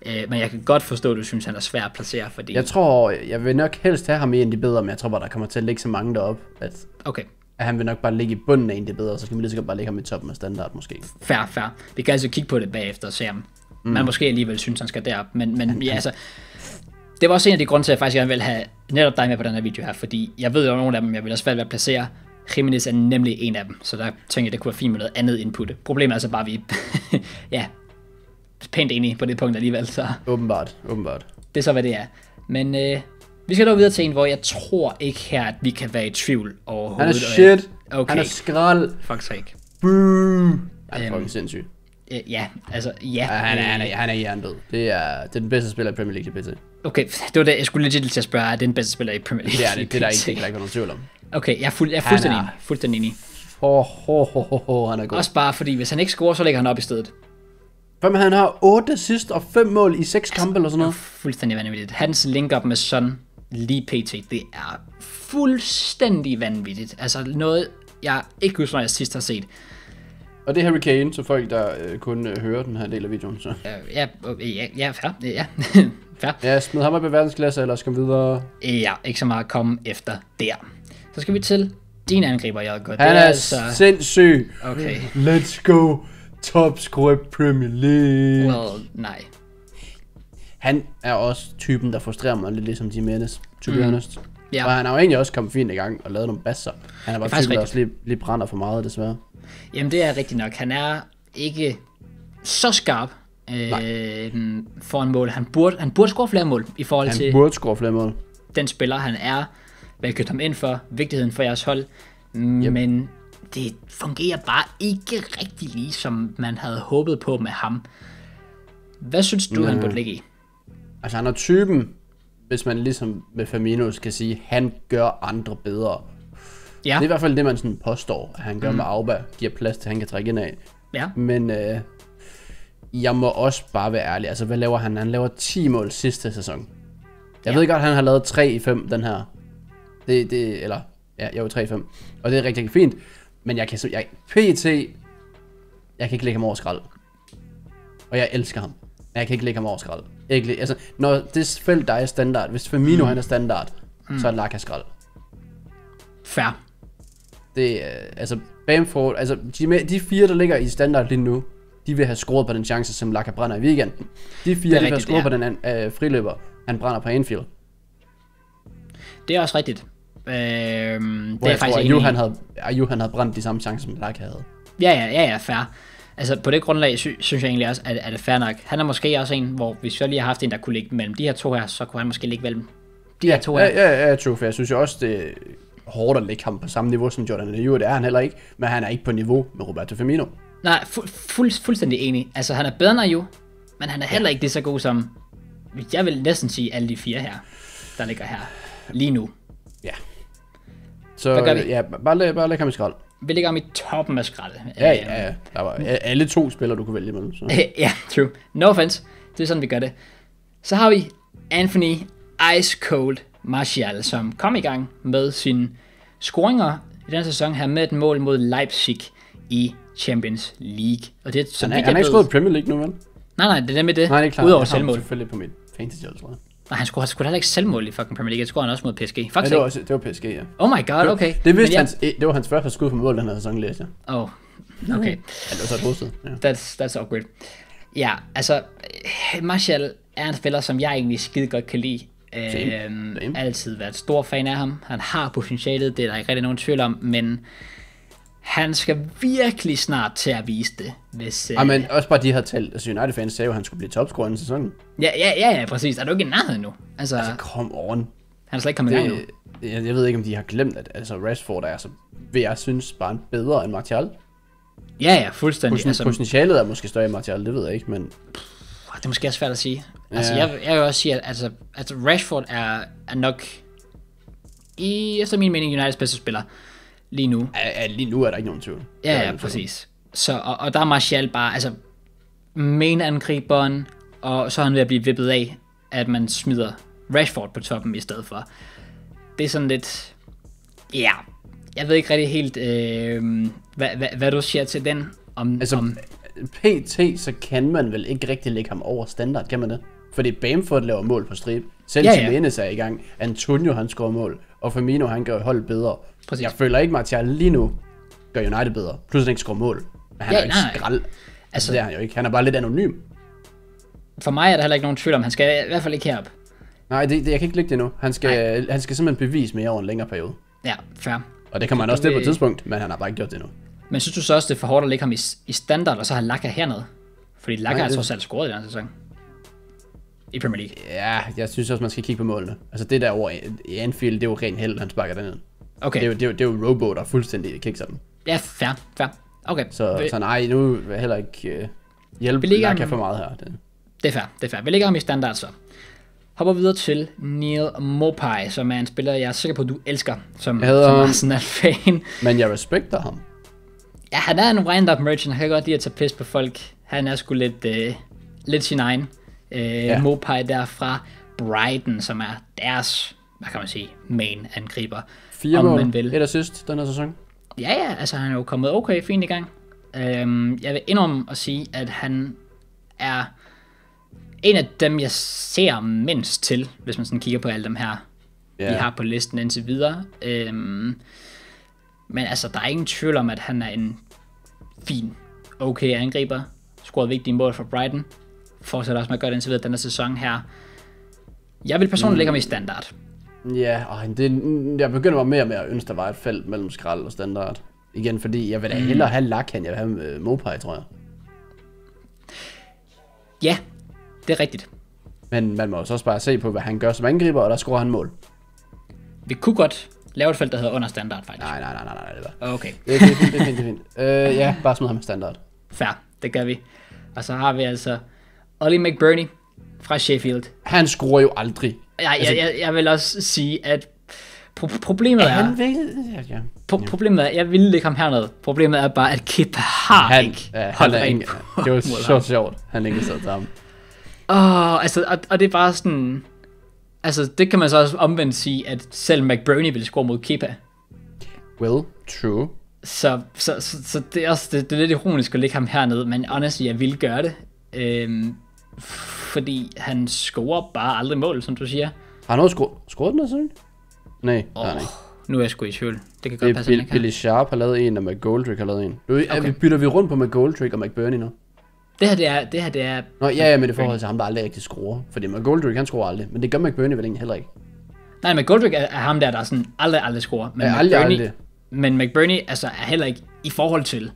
A: Øh, men jeg kan godt forstå, at du synes, han er svær at placere, fordi...
B: Jeg tror, jeg vil nok helst have ham i en af de bedre, men jeg tror bare, der kommer til at ligge så mange deroppe, at,
A: Okay.
B: at han vil nok bare ligge i bunden af en af de bedre, så skal vi lige så godt bare lægge ham i toppen af standard måske.
A: Fair, fair. Vi kan altså kigge på det bagefter og se, om mm. man måske alligevel synes, han skal derop. Men, men ja, altså... Det var også en af de grunde til, at jeg faktisk gerne vil have netop dig med på den her video her, fordi jeg ved jo nogle af dem, jeg vil også være at placere. Jimenez er nemlig en af dem, så der tænker jeg, det kunne være fint med noget andet input. Problemet er altså bare, at vi ja, pænt enige på det punkt alligevel, så
B: Åbenbart, åbenbart.
A: det er så, hvad det er. Men øh, vi skal dog videre til en, hvor jeg tror ikke her, at vi kan være i tvivl overhovedet.
B: Han er shit,
A: okay.
B: han er skrald.
A: Fuck sake.
B: Boo. Han er
A: Øhm,
B: fucking sindssyg.
A: Ja, altså, ja.
B: Ja, han, er, han, er, han er hjernedød. Det er, det er den bedste spiller i Premier League, det er P T.
A: Okay, det var det, jeg skulle legit til at spørge, er det den bedste spiller i Premier League?
B: Det er det, det er der ikke, det kan der ikke være nogen tvivl om.
A: Okay, jeg er, fuld, jeg er fuldstændig
B: Han er-
A: enig. Fuldstændig enig.
B: Ho, ho, ho, ho, ho, han er god.
A: Også bare fordi, hvis han ikke scorer, så lægger han op i stedet.
B: Hvem han har otte assist og fem mål i seks kampe eller sådan noget.
A: Fuldstændig vanvittigt. Hans link-up med Son lige pt, det er fuldstændig vanvittigt. Altså noget, jeg ikke husker, når jeg sidst har set.
B: Og det er Harry Kane, så folk der øh, kun øh, hører den her del af videoen. Så.
A: Uh, ja, okay, ja, ja, fair. Ja, fair.
B: Ja, smid ham op i verdensklasse, eller skal vi videre.
A: Ja, ikke så meget at komme efter der. Så skal vi til din angriber, Jelko.
B: Han er altså... sindssyg.
A: Okay.
B: Let's go. Topscorer i Premier League.
A: Well, nej.
B: Han er også typen, der frustrerer mig lidt ligesom Jimenez, to be
A: Mm.
B: honest.
A: Ja.
B: Og han har jo egentlig også kommet fint i gang og lavet nogle basser. Han er bare
A: Det er faktisk
B: typen, der også lige, lige brænder for meget, desværre.
A: Jamen, det er rigtigt nok. Han er ikke så skarp øh, for en mål. Han burde, han burde score flere mål i forhold
B: Han
A: til
B: burde score flere mål.
A: den spiller, han er. Hvad jeg købte ham ind for. Vigtigheden for jeres hold. Men det fungerer bare ikke rigtig lige, som man havde håbet på med ham. Hvad synes du, han burde ligge i?
B: Altså han er typen, hvis man ligesom med Firmino skal sige, han gør andre bedre.
A: Ja,
B: Det er i hvert fald det, man sådan påstår, at han gør mm. med Auba, giver plads til, at han kan trække ind af.
A: ja.
B: Men øh, jeg må også bare være ærlig. Altså, hvad laver han? Han laver ti mål sidste sæson. Jeg
A: Ja.
B: ved godt, at han har lavet tre i fem den her. Det, det, eller, ja, jeg var tre i fem. Og det er rigtig, rigtig fint. Men jeg kan så, jeg, P T, jeg kan ikke lægge ham over skrald. Og jeg elsker ham. Men jeg kan ikke lægge ham over skrald. Ikke, altså, når det felt, der er standard, hvis Firmino mm. han er standard, mm. så er Laka skrald.
A: Fair.
B: Det er, altså, Bamford, altså, de, de fire, der ligger i standard lige nu, de vil have scoret på den chance, som Laka brænder i weekenden. De fire, de vil have scoret på den uh, friløber, han brænder på Anfield.
A: Det er også rigtigt. Øh, det er
B: Hvor jeg
A: faktisk
B: tror, at
A: enig i.
B: han havde, Ayew, han havde brændt de samme chancer, som Laka havde.
A: Ja, ja, ja, ja, fair. Altså på det grundlag sy- synes jeg egentlig også, at, at det er fair nok. Han er måske også en, hvor hvis vi lige har haft en, der kunne ligge mellem de her to her, så kunne han måske ligge mellem de
B: ja,
A: her to her.
B: Ja, ja, ja, true, for jeg synes jo også, det er hårdt at lægge ham på samme niveau som Jordan Ayew. Det er han heller ikke, men han er ikke på niveau med Roberto Firmino.
A: Nej, fu- fuld, fuldstændig enig. Altså han er bedre end Ayew, men han er heller ikke det så god som, jeg vil næsten sige alle de fire her, der ligger her lige nu.
B: Ja. Så
A: Hvad gør vi?
B: ja, bare, læg, bare læg ham i skrald.
A: Vi ligger om i toppen af skraldet.
B: Ja, ja, ja. Der var alle to spillere, du kunne vælge imellem. Så.
A: Ja, true. No offense. Det er sådan, vi gør det. Så har vi Anthony Ice Cold Martial, som kom i gang med sine scoringer i den sæson her med et mål mod Leipzig i Champions League. Og det er, som
B: Han er,
A: vidt
B: han er
A: jeg
B: ikke
A: ved-
B: skruet Premier League nu, vel?
A: Nej, nej, det er det med det.
B: Nej, det er klart.
A: Udover
B: Jeg har ham
A: selvmål.
B: selvfølgelig på mit fantasy, tror jeg.
A: Nej, han skulle, han skulle heller ikke selvmål i fucking Premier League. Jeg scorede han også mod P S G. Fuck
B: Ja, det
A: sake.
B: var, også, det var P S G, ja.
A: Oh my god, okay.
B: Det, vidste
A: Men
B: hans, det var hans første skud på mål, den her sæson, læste jeg.
A: Oh, okay.
B: Ja, det var så et hovedsted. Ja.
A: That's, that's awkward. Ja, altså, øh, Martial er en spiller, som jeg egentlig skide godt kan lide. Øhm,
B: Same.
A: altid været stor fan af ham. Han har potentialet, det er der ikke rigtig nogen tvivl om, men han skal virkelig snart til at vise det. Hvis, øh,
B: Ja, men også bare de her tal. Altså United-fans sagde jo, at han skulle blive topscorer i sæsonen.
A: ja, ja, ja, ja, præcis. Er du ikke i nærheden nu? Altså,
B: Altså, come on.
A: han er slet ikke kommet i gang nu.
B: Det, jeg, jeg ved ikke, om de har glemt, at altså, Rashford er, så vil jeg synes, bare bedre end Martial.
A: Ja, ja, fuldstændig.
B: Poten,
A: Altså,
B: potentialet er måske større end Martial, det ved jeg ikke, men...
A: det er måske også svært at sige. Altså,
B: Ja.
A: jeg, jeg vil også sige, at altså, altså Rashford er, er nok, i, efter min mening, Uniteds bedste spiller lige nu.
B: Ja, lige nu er der ikke nogen tvivl. Der er
A: Ja, ja,
B: ingen tvivl.
A: præcis. Så, og, og der er Martial bare, altså, main angriberen, og så er han ved at blive vippet af, at man smider Rashford på toppen i stedet for. Det er sådan lidt, ja, jeg ved ikke rigtig helt, øh, hvad, hvad, hvad du siger til den, om,
B: Altså,
A: om
B: P T, så kan man vel ikke rigtig lægge ham over standard, kan man det? Fordi Bamford laver mål på stribe. Selv ja, ja. Jimenez er i gang. Antonio, han scorer mål. Og Firmino, han gør holdet bedre. Præcis. Jeg føler ikke, Martial lige nu gør United bedre. Plus han ikke scorer mål. Men han ja, er jo ikke nej. skrald. Altså, det er han jo ikke. Han er bare lidt anonym.
A: For mig er der heller ikke nogen tvivl om, han skal i hvert fald ikke herop.
B: Nej, det, det, jeg kan ikke lægge det nu. Han skal, han skal simpelthen bevise mere over en længere periode.
A: Ja, fair.
B: Og det kan man også det på et tidspunkt, men han har bare ikke gjort det nu.
A: Men synes du så også, det er for hårdt at lægge ham i, i standard, og så har Laka hernede? Fordi Laka har det... trods alt scoret i den sæson. I Premier League.
B: Ja, jeg synes også, man skal kigge på målene. Altså det der over i Anfield, det er jo ren held, han sparker den ned. Okay. Det er jo, det er jo, det er jo Robo, der fuldstændig kikser dem.
A: Ja, fair, fair. Okay.
B: Så, Vi... så nej, nu vil jeg heller ikke uh, hjælpe Laka for meget her. Det.
A: det er fair, det er fair. Vi lægger ham i standard så. Hopper videre til Neal Maupay, som er en spiller, jeg er sikker på, du elsker, som, som Arsenal-fan.
B: Men jeg respekter ham.
A: Ja, han er en wind-up merchant. Han kan godt lide at tage pis på folk. Han er sgu lidt, øh, lidt sin egen. Øh, ja. Maupay der fra Brighton, som er deres, hvad kan man sige, main angriber.
B: Fire mål, et assist den her sæson.
A: Ja, ja, altså han er jo kommet okay fint i gang. Øhm, jeg vil indrømme at sige, at han er en af dem, jeg ser mindst til, hvis man sådan kigger på alle dem her, yeah. vi har på listen indtil videre. Øhm, men altså, der er ingen tvivl om, at han er en fin, okay angriber. Scoret vigtige mål for Brighton. Fortsætter også med at gøre det indtil videre denne sæson her. Jeg vil personligt mm. lægge ham i standard.
B: Ja, og det, jeg begynder mig mere og mere at ønske, der var et felt mellem skrald og standard. Igen, fordi jeg vil da mm. hellere have Laka, end jeg vil have uh, Maupay, tror jeg.
A: Ja, det er rigtigt.
B: Men man må også bare se på, hvad han gør som angriber, og der scorer han mål.
A: Vi kunne godt lave et felt, der hedder under standard, faktisk.
B: Nej, nej, nej, nej, nej det var.
A: Okay.
B: Det, det er fint, det er fint, det er fint. Uh, ja, bare smid ham med standard.
A: Fair, det gør vi. Og så har vi altså Ollie McBurney fra Sheffield.
B: Han scorer jo aldrig.
A: Ja, altså, jeg, jeg, jeg vil også sige, at pro- problemet er...
B: Han vil... Ja.
A: Pro- problemet er, jeg ville lægge ham hernede. Problemet er bare, at Kepa har
B: han,
A: ikke
B: ja, holdt rent. Det var så sjovt, han ikke sad til ham.
A: Åh, oh, altså, og, og det er bare sådan... Altså, det kan man så også omvendt sige, at selv McBurney ville score mod Kepa.
B: Well, true.
A: Så, så, så, så det er også det, det er lidt ironisk at lægge ham hernede, men honestly, jeg ville gøre det. Øhm, fordi han scorer bare aldrig mål, som du siger.
B: Har han også scoret, scoret den, sådan? Nej,
A: oh,
B: nej, nej.
A: Nu er jeg sgu i tvivl. Det kan godt
B: det
A: passe,
B: Bill, Billy Sharp har lavet en, og McGoldrick har lavet en. Nu okay. vi bytter vi rundt på McGoldrick og McBurney nu.
A: Det her, det er... Det her, det er
B: Nå, ja, ja, men det forhold til ham, der aldrig rigtig scorer. Fordi McGoldrick, han scorer aldrig. Men det gør McBurney vel egentlig heller ikke.
A: Nej, McGoldrick er, er ham der, der sådan aldrig, aldrig scorer. Men
B: ja, aldrig, aldrig.
A: Men McBurney altså, er heller ikke i forhold til...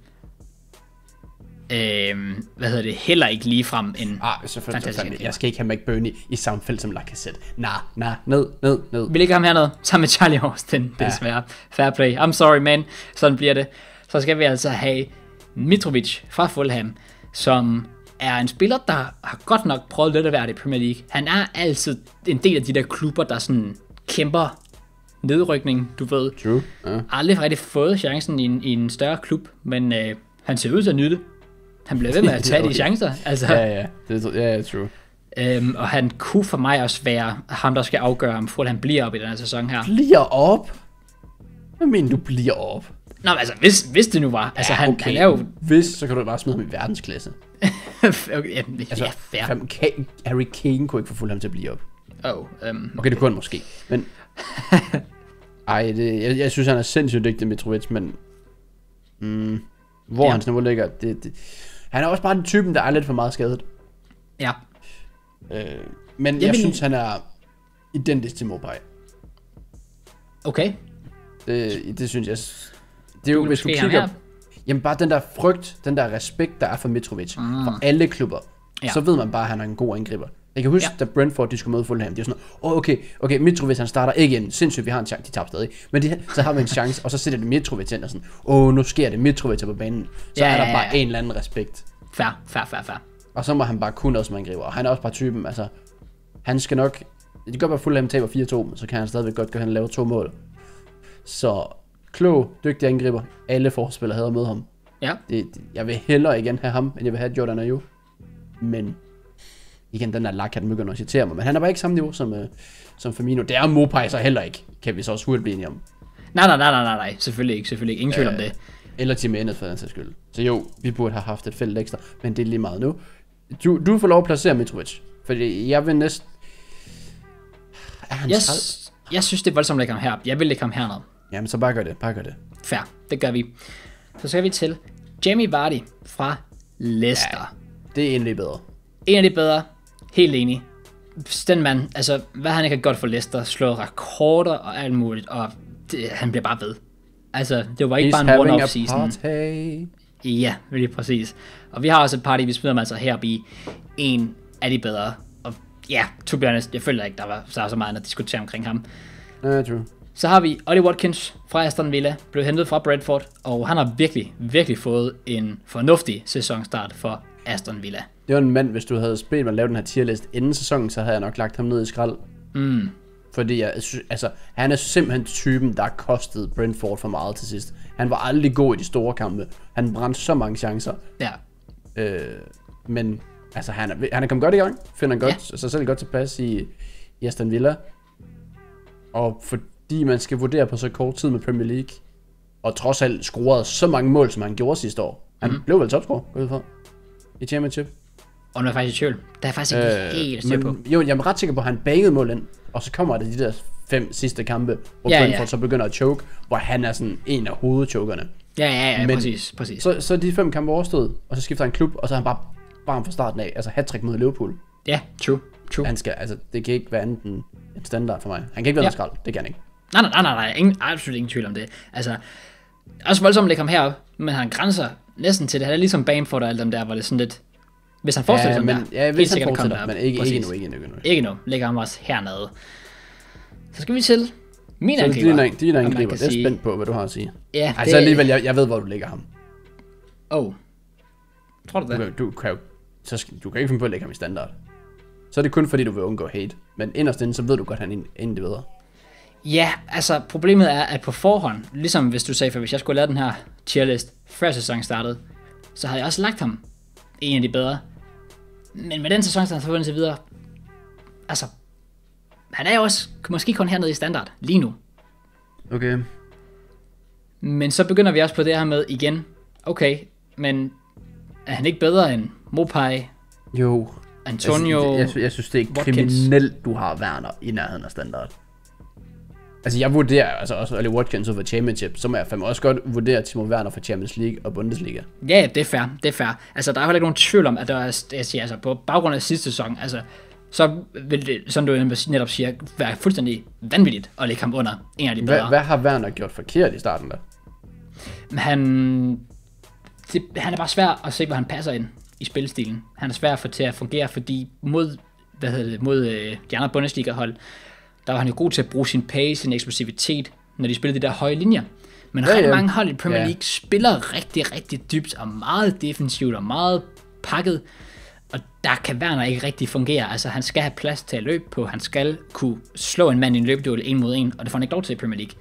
A: Øhm, hvad hedder det? Heller ikke ligefrem en...
B: Ah, selvfølgelig. selvfølgelig. Jeg skal ikke have McBurney i samme felt som Lacazette. Nej, nej, ned, ned, ned.
A: Vi ligger ham hernede, sammen med Charlie Austin, ja. Desværre. Fair play. I'm sorry, man. Sådan bliver det. Så skal vi altså have Mitrovic fra Fulham, som er en spiller, der har godt nok prøvet lidt at være det i Premier League. Han er altid en del af de der klubber, der sådan kæmper nedrykning, du ved.
B: True. Ja.
A: Aldrig rigtig fået chancen i en, i en større klub, men øh, han ser ud til at nyde det. Han bliver ved med at tage okay. de chancer. Altså.
B: Ja, ja, det er ja, ja, true.
A: Øhm, og han kunne for mig også være ham, der skal afgøre, om han bliver op i den her sæson her.
B: Bliver op? Hvad mener du bliver op?
A: Nå, altså, hvis, hvis det nu var. Altså, ja, han, okay. han er jo...
B: Hvis, så kan du bare smide ham i verdensklasse.
A: okay, ja,
B: altså,
A: ja, fair.
B: Harry Kane kunne ikke få Fulham til at blive op.
A: Oh, um, okay.
B: okay, det kunne han måske. Men... Ej, det, jeg, jeg synes, han er sindssygt dygtig, Mitrovic, men... Mm, hvor ja. hans niveau ligger, det, det... Han er også bare den typen, der er lidt for meget skadet.
A: Ja.
B: Øh, men jeg, jeg vil... synes, han er identisk til Maupay.
A: Okay.
B: Det, det synes jeg... Det er jo, hvis du kigger... Jamen bare den der frygt, den der respekt, der er for Mitrovic, mm. for alle klubber, ja. Så ved man bare, at han er en god angriber. Jeg kan huske, ja. da Brentford de skulle møde Fulham, de var sådan, åh oh, okay, okay, Mitrovic han starter ikke igen, sindssygt, vi har en chance, de tabte stadig, men de, så har vi en chance, og så sætter de Mitrovic ind og sådan, åh, oh, nu sker det, Mitrovic er på banen, så ja, er der ja, ja, ja. bare en eller anden respekt.
A: Fair, fair, fair, fair.
B: Og så må han bare kunne noget som angriber, og han er også bare typen, altså, han skal nok, det gør bare Fulham taber fire to, men så kan han stadigvæk godt gå hen og lave to mål. Så klog, dygtig angriber, alle forspillere havde med ham.
A: Ja.
B: Det, det, jeg vil hellere igen have ham, end jeg vil have Jordan Ayew. Men igen, den der Laka, den begynder at irritere mig. Men han er bare ikke samme niveau som, uh, som Firmino. Det er Maupay så heller ikke, kan vi så også hurtigt blive enige om.
A: Nej, nej, nej, nej, nej, selvfølgelig ikke, selvfølgelig ikke. Ingen tvivl
B: øh,
A: om det.
B: Eller Jimmy Ennis for den sags skyld. Så jo, vi burde have haft et felt ekstra, men det er lige meget nu. Du, du får lov at placere Mitrovic, fordi jeg vil næsten... Er han
A: jeg,
B: træt?
A: jeg synes, det er voldsomt at lægge ham her. Jeg vil lægge ham hernede.
B: Jamen, så bare gør det, bare gør det.
A: Fair, det gør vi. Så skal vi til Jamie Vardy fra Leicester.
B: Ja, det er egentlig bedre.
A: En af de bedre. Helt enig. Den mand, altså, hvad han ikke har godt for Leicester, slået rekorder og alt muligt, og det, han bliver bare ved. Altså, det var ikke
B: He's
A: bare en one-off
B: a
A: season.
B: party.
A: Ja, lige præcis. Og vi har også et party, vi smider mig altså her i en af de bedre. Og ja, to be honest, jeg føler ikke, der var så, så meget at diskutere omkring ham.
B: Ja, uh, true.
A: Så har vi Ollie Watkins fra Aston Villa, blev hentet fra Brentford, og han har virkelig, virkelig fået en fornuftig sæsonstart for Aston Villa.
B: Det var en mand, hvis du havde spillet mig at lave den her tierlist inden sæsonen, så havde jeg nok lagt ham ned i skrald.
A: Mm.
B: Fordi jeg synes, altså, han er simpelthen typen, der kostede Brentford for meget til sidst. Han var aldrig god i de store kampe. Han brændte så mange chancer.
A: Ja.
B: Øh, men altså, han er, han er kommet godt i gang. Finder godt,
A: Ja.
B: sig selv godt tilpas i, i Aston Villa. Og fordi man skal vurdere på så kort tid med Premier League, og trods alt scorede så mange mål, som han gjorde sidste år. Han mm. blev vel topscorer, gå ud fra, i Championship.
A: Og nu er jeg faktisk i tvivl. Der er faktisk ikke
B: Øh,
A: helt styr på.
B: men, jo, jeg er ret sikker på, at han bangede mål ind, og så kommer der de der fem sidste kampe, hvor
A: Ja,
B: Brentford
A: ja.
B: så begynder at choke, hvor han er sådan en af hovedchokerne.
A: Ja, ja, ja,
B: Men-
A: præcis, præcis.
B: Så, så er de fem kampe overstået, og så skifter han klub, og så er han bare varm fra starten af, altså hat-trick mod Liverpool.
A: Ja, true, true.
B: Han skal, altså, det kan ikke være andet end en standard for mig. Han kan ikke være
A: Ja.
B: ja. skrald, det kan han ikke.
A: Nej, nej, nej, nej, nej. Ingen, absolut ingen tvivl om det. Altså, også voldsomt at lægge ham herop, men han grænser næsten til det. Han er ligesom Bamford og alt dem der, hvor det er sådan lidt... Hvis han fortsætter
B: Ja,
A: sådan
B: men,
A: der,
B: ja,
A: helt
B: hvis han
A: sikkert at komme
B: fortsætter,
A: derop.
B: men ikke, ikke
A: Præcis.
B: endnu, ikke endnu, ikke endnu.
A: Ikke nu. Lægger ham også hernede. Så skal vi til min
B: Så
A: angriber.
B: de er de er
A: om man
B: angriber,
A: kan
B: det er
A: sige.
B: spændt på, hvad du har at sige.
A: Ja,
B: Ej, så alligevel, jeg, jeg ved, hvor du lægger ham.
A: Oh. Tror du
B: Du,
A: det?
B: kan- du, kan jo, så skal, du kan ikke finde på at lægge ham i standard. Så er det kun fordi, du vil undgå hate. Men inderst inde, så ved du godt, at han er en bedre.
A: Ja, altså problemet er, at på forhånd, ligesom hvis du sagde, for hvis jeg skulle lave den her tierlist, før sæsonen startede, så havde jeg også lagt ham en af de bedre. Men med den sæson, så har han til videre, altså, han er jo også måske kun hernede i standard lige nu.
B: Okay.
A: Men så begynder vi også på det her med igen, okay, men er han ikke bedre end Mopai,
B: Jo.
A: Antonio,
B: Altså, jeg, jeg synes, det er
A: Watkins?
B: kriminelt, du har Werner i nærheden af standard. Altså, jeg vurderer altså også Ollie Watkins over Championship, så må jeg fandme også godt vurdere Timo Werner for Champions League og Bundesliga.
A: Ja, det er fair, det er fair. Altså, der er heller ikke nogen tvivl om, at der er, jeg siger, altså, på baggrund af sidste sæson, altså, så vil det, som du netop siger, være fuldstændig vanvittigt at lægge ham under en af de bedre.
B: Hvad, hvad har Werner gjort forkert i starten der?
A: Men han, det, han er bare svær at se, hvor han passer ind i spilstilen. Han er svær at få til at fungere, fordi mod, hvad hedder det, mod øh, de andre Bundesliga-hold, der var han jo god til at bruge sin pace, sin eksplosivitet, når de spillede de der høje linjer. Men
B: Ja,
A: ja, rigtig
B: ja.
A: mange hold i Premier
B: Ja.
A: League spiller rigtig, rigtig dybt og meget defensivt og meget pakket. Og der kan Werner ikke rigtig fungere. Altså, han skal have plads til at løbe på. Han skal kunne slå en mand i en løbeduel en mod en, og det får han ikke lov til i Premier League.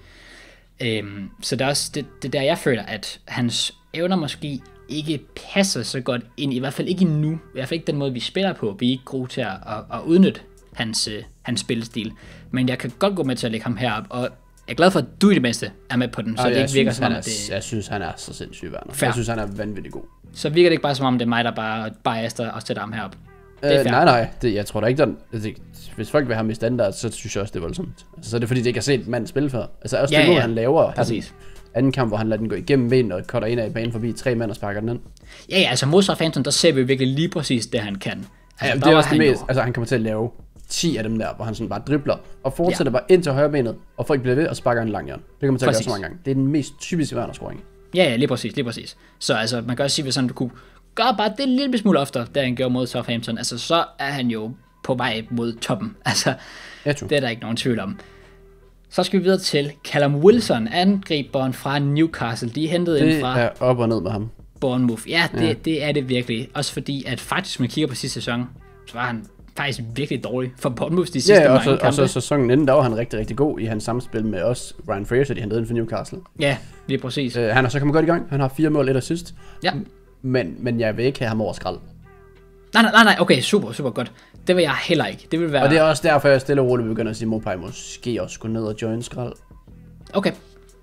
A: Øhm, så det er også det, det der, jeg føler, at hans evner måske ikke passer så godt ind, i hvert fald ikke endnu. I hvert fald ikke den måde, vi spiller på. Vi er ikke gode til at, at, at udnytte hans, øh, hans spillestil. Men jeg kan godt gå med til at lægge ham herop, og jeg er glad for, at du i det mindste er med på den, så
B: Og
A: det
B: jeg
A: ikke virker
B: synes,
A: som om,
B: han er,
A: at det,
B: Jeg synes, han er så sindssyg, Werner.
A: Fair.
B: Jeg synes, han er vanvittig god.
A: så virker det ikke bare som om, det er mig, der bare biaster og sætter ham herop. Det er
B: Øh,
A: fair.
B: nej, nej, det, jeg tror da ikke, der, altså, hvis folk vil have ham i standard, så synes jeg også, det er voldsomt. Altså, så er det fordi, de ikke har set manden spille før. Altså også
A: Ja,
B: det mål,
A: ja.
B: han laver.
A: Præcis.
B: Han, anden kamp, hvor han lader den gå igennem ben og cutter ind af banen forbi tre mænd og sparker den ind.
A: Ja, ja, altså mod Southampton, der ser vi virkelig lige præcis det, han kan. Altså,
B: Ja,
A: der
B: det er
A: var
B: også det
A: han
B: mest,
A: jo-
B: altså han kommer til at lave ti af dem der, hvor han sådan bare dribler og fortsætter ja. bare ind til højre benet, og folk bliver ved og sparker en lang hjørne. Det kommer til at gøre
A: Præcis.
B: så mange gange. Det er den mest typiske Werner-scoring.
A: Ja, ja, lige præcis, lige præcis. Så altså, man kan også sige, hvis han kunne gøre bare det en lille smule oftere, da han gjorde mod Southampton, altså så er han jo på vej mod toppen. Altså,
B: Ja, true.
A: det er der ikke nogen tvivl om. Så skal vi videre til Callum Wilson, angriberen fra Newcastle. De er hentet ind
B: Det
A: fra
B: er op og ned med ham.
A: Bournemouth. Ja, det,
B: Ja.
A: det er det virkelig. Også fordi, at faktisk, hvis man kigger på sidste sæson, så var han faktisk virkelig dårlig for Bournemouth de sidste
B: Ja, og
A: mange
B: så,
A: kampe.
B: og så sæsonen inden, der var han rigtig, rigtig god i hans samspil med os. Ryan Fraser, de hentede ind for Newcastle.
A: Ja, lige præcis.
B: Uh, han er så kommet godt i gang. Han har fire mål, et assist.
A: Ja.
B: Men, men jeg vil ikke have ham over skrald.
A: Nej, nej, nej, nej, okay, super, super godt. Det vil jeg heller ikke. Det vil være...
B: Og det er også derfor, jeg stille og roligt begynder at sige, at Mopai måske også gå ned og join skrald.
A: Okay.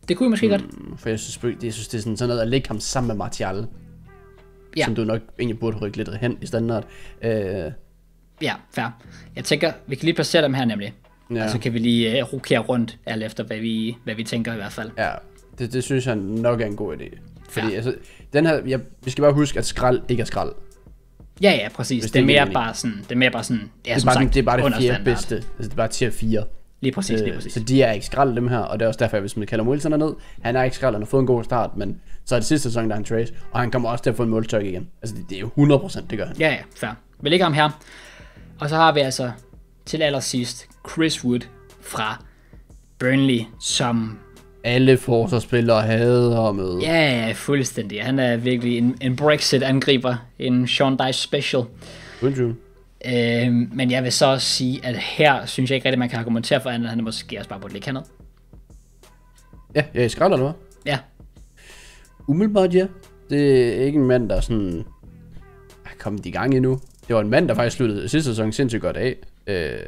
A: Det kunne I måske mm, godt.
B: For jeg synes, jeg synes, det er sådan, sådan noget at lægge ham sammen med Martial. Ja. Som du nok egentlig burde rykke lidt hen i standard. Øh...
A: Ja, fair. Jeg tænker, vi kan lige placere dem her nemlig. Ja. Og så kan vi lige uh, rokere rundt, alt efter hvad vi, hvad vi tænker i hvert fald.
B: Ja, det, det synes jeg nok er en god idé. Fordi ja. altså, den her, jeg, vi skal bare huske, at skrald ikke er skrald.
A: Ja, ja, præcis. Det, det er mere bare sådan, det er mere bare sådan, ja,
B: det er bare, sagt, det er bare det fjerde bedste. Altså, det er bare tier fire.
A: Lige præcis, lige præcis.
B: Så de er ikke skrald, dem her, og det er også derfor, jeg vil smide Callum Wilson ned. Han er ikke skrald, han har fået en god start, men så er det sidste sæson, der er en trace, og han kommer også til at få en måltørk igen. Altså, det, det er jo hundrede procent, det gør han.
A: Ja, ja, fair. Vi lægger ham her. Og så har vi altså til allersidst Chris Wood fra Burnley, som
B: alle forsvarsspillere hader med.
A: Ja, ja, fuldstændig. Han er virkelig en, en Brexit-angriber, en Sean Dyche special.
B: Undskyld.
A: Øhm, men jeg vil så også sige, at her synes jeg ikke rigtig, man kan argumentere for, at han er måske også bare burde ligge hernede.
B: Ja, jeg er i skrald, eller hvad?
A: Ja.
B: Umiddelbart, ja. Det er ikke en mand, der sådan er kommet i gang endnu. Det var en mand, der faktisk sluttede sidste sæson sindssygt godt af. Øh,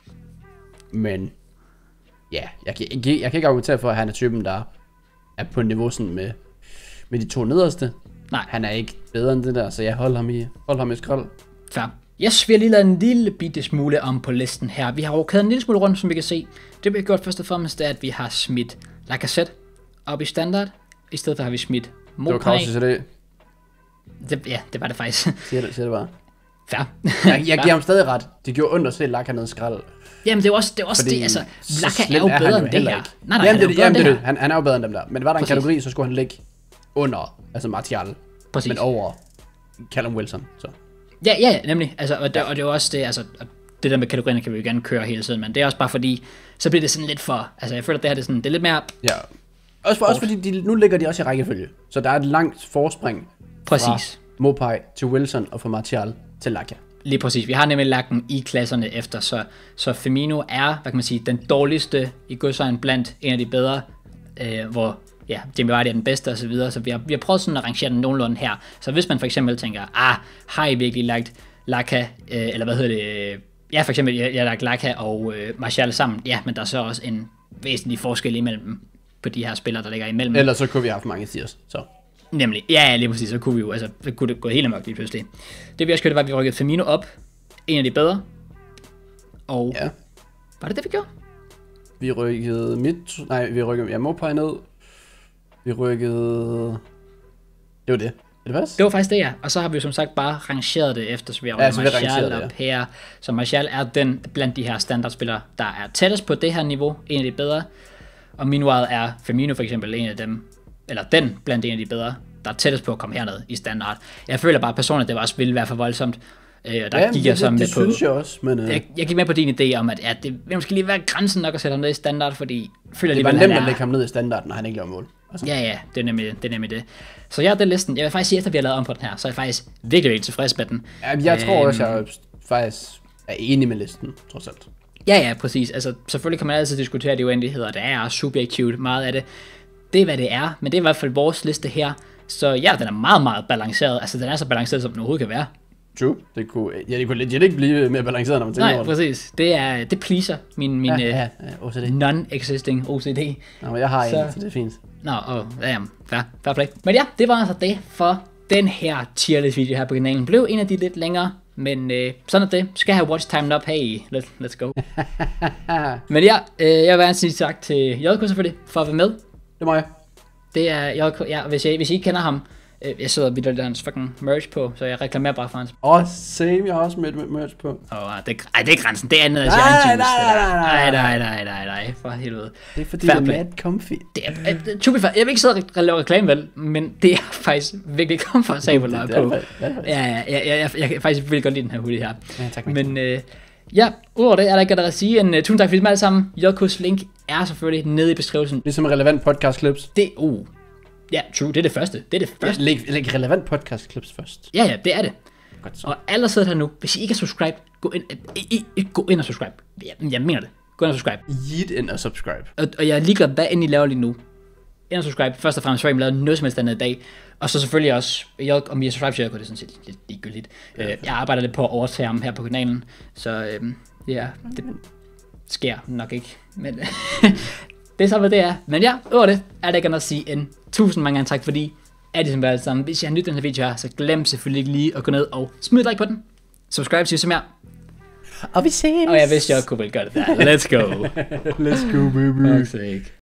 B: men ja, jeg kan, jeg, jeg kan ikke argumentere for, at han er typen, der er på niveau sådan med, med de to nederste.
A: Nej.
B: Han er ikke bedre end det der, så jeg holder ham i, holder ham i skrald.
A: Fair. Yes, vi har lige lavet en lille bitte smule om på listen her. Vi har rokeret en lille smule rundt, som vi kan se. Det vi har gjort først og fremmest, er, at vi har smidt Lacazette op i standard. I stedet for har vi smidt Mopai.
B: Det var Krause til det.
A: det. Ja, det var det faktisk.
B: Siger det, siger det bare.
A: Fair.
B: jeg, jeg giver ham stadig ret. Det gjorde ondt at se Laka ned skrald.
A: Jamen det er også det, er også det altså. Laka er jo bedre end det her.
B: Nej, nej, jamen, det, jamen, det, det, han, han er jo bedre end dem der. Men var der en Præcis. kategori, så skulle han ligge under, altså Martial. Præcis. Men over Callum Wilson, så.
A: Ja, ja, nemlig. Altså, og, det, og det er jo også det, altså, det der med kategorierne kan vi jo gerne køre hele tiden, men det er også bare fordi, så bliver det sådan lidt for, altså jeg føler, at det her det er, sådan, det er lidt mere.
B: Ja. Også, for, også fordi, de, nu ligger de også i rækkefølge, så der er et langt forspring.
A: Præcis.
B: Fra Mopai til Wilson og fra Martial til Laka.
A: Lige præcis. Vi har nemlig lagt den i klasserne efter, så, så Firmino er, hvad kan man sige, den dårligste i godsøjne blandt en af de bedre, øh, hvor ja, Jamie Vardy er den bedste og så videre, så vi har, vi har prøvet sådan at rangere den nogenlunde her. Så hvis man for eksempel tænker, ah, har I virkelig lagt Laka, øh, eller hvad hedder det, øh, ja for eksempel, jeg, jeg har lagt Laka og øh, Martial sammen, ja, men der er så også en væsentlig forskel imellem dem, på de her spillere, der ligger imellem.
B: Ellers så kunne vi have haft mange tiers, så.
A: Nemlig, ja, lige præcis, så kunne vi jo, altså, så kunne det gå helt amok lige pludselig. Det vi også gjorde, det var, at vi rykkede Firmino op, en af de bedre, og
B: ja.
A: Var det det, vi gjorde?
B: Vi rykkede midt, nej, vi rykkede, ja, Mopai ned, vi rykkede, det var det, er det faktisk?
A: Det var faktisk det, ja, og så har vi jo som sagt bare rangeret det efter, så vi har
B: ja,
A: rykket Martial op ja. her, så Martial er den blandt de her standardspillere, der er tættest på det her niveau, en af de bedre, og meanwhile er Firmino for eksempel en af dem, eller den blandt en af de bedre, der er tættest på at komme herned i standard. Jeg føler bare personligt, at det også ville være for voldsomt. Øh, og der
B: ja,
A: gik jeg
B: det,
A: så
B: det,
A: med
B: det
A: på,
B: synes jeg også, men... Uh...
A: Jeg, jeg gik med på din idé om, at ja, det vil måske lige være grænsen nok at sætte ham ned i standard, fordi... Føler
B: det er bare nemt at lægge ham ned i standard, når han ikke laver mål.
A: Altså. Ja, ja, det er, nemlig, det er nemlig det. Så ja, det er listen. Jeg vil faktisk sige, efter vi har lavet om på den her, så er jeg faktisk virkelig, virkelig tilfreds med den.
B: Ja, jeg tror øhm, også, jeg faktisk er enig med listen, trods alt.
A: Ja, ja, præcis. Altså, selvfølgelig kan man altid diskutere de uendeligheder, der er subjektivt meget af det. Det er, hvad det er, men det er i hvert fald vores liste her. Så ja, den er meget, meget balanceret. Altså, den er så balanceret, som den overhovedet kan være.
B: True. Det kunne, ja, det kunne legit ikke blive mere balanceret, når man tænker
A: Nej,
B: over
A: det. præcis. Det, er, det pleaser min, min
B: ja, ja, ja, O C D.
A: non-existing O C D.
B: Nå, men jeg har så... en, så det er fint.
A: Nå, oh, ja, fair, fair play. Men ja, det var altså det for den her tierlist video her på kanalen. Blev en af de lidt længere, men øh, sådan er det. Skal have watch time up. Hey, let, let's go. Men ja, øh, jeg vil gerne sige tak til J K selvfølgelig for at være med.
B: Det må jeg.
A: Det er J K, ja, hvis I, hvis I ikke kender ham, øh, jeg sidder vidt der hans fucking merch på, så jeg reklamerer bare for hans.
B: Åh, oh, same, jeg har også med merch på.
A: Åh, oh, det, ej, det er grænsen, det er andet af
B: nej, nej, nej,
A: nej, nej, nej, nej, nej, for helvede.
B: Det er fordi, det er mad comfy.
A: Det er, uh, to be fair, jeg vil ikke sidde og lave reklame vel, men det er faktisk virkelig komfortabelt at på. Ja, ja, ja, jeg, jeg kan faktisk virkelig godt lide den her hoodie her.
B: Ja, tak.
A: Men øh, ja, udover det er der ikke noget at sige. En uh, tusind tak for det alle sammen. J K's link er selvfølgelig nede i beskrivelsen.
B: Ligesom relevant podcast clips.
A: Det, uh, ja, true, det er det første. Det er det første.
B: Ja, læg, læg relevant podcast clips først.
A: Ja, ja, det er det.
B: Godt så.
A: Og alle sidder her nu, hvis I ikke er subscribed, gå ind, I, I, I, gå ind og subscribe. Jeg, jeg mener det. Gå ind og subscribe.
B: Yeet ind og subscribe.
A: Og, og jeg er ligeglad, hvad end I laver lige nu. Ind og subscribe. Først og fremmest, så har I lavet noget som helst andet i dag. Og så selvfølgelig også, jeg, om I er subscribe til J K, det er sådan set lidt ligegyldigt. Ja, uh, jeg arbejder lidt på at overtage ham her på kanalen. Så uh, ja, det sker nok ikke. Men det det er så, hvad det er. Men ja, over det er der ikke andet at sige en tusind mange gange tak, fordi er det som alle sammen. Hvis I har nyt den her video her, så glem selvfølgelig ikke lige at gå ned og smid et like på den. Subscribe til som jeg.
B: Og vi ses.
A: Og jeg vidste, jeg kunne vel gøre det der. Let's go.
B: Let's go, baby.
A: Okay.